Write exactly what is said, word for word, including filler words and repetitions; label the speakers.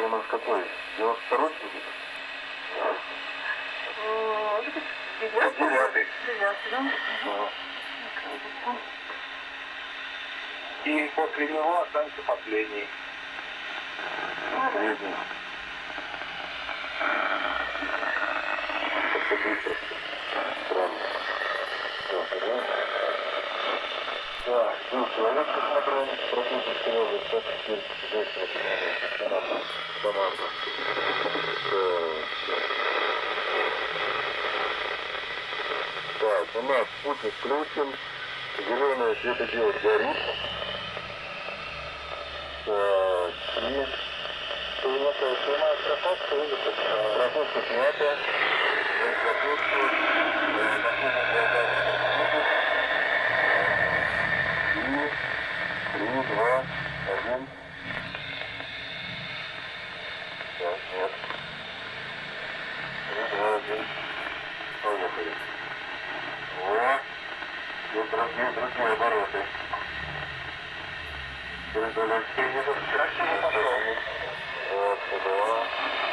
Speaker 1: у нас какой? девяносто второй? Девятый.
Speaker 2: Девятый, да?
Speaker 1: И после него останется последний. Последний. Как-то быстро. Странно. Так, да? Да, ну, человек посмотрел, практически уже, сейчас теперь женщина команда. Так, у нас спутник включен, зеленое светодиод горит. Так, и... Что у нас снимает страховку, или страховка снята. Три, два, один. Так, нет. Три, два, один. Поехали. Вот. И другие, другие обороты. Красиво пошел. Вот, два.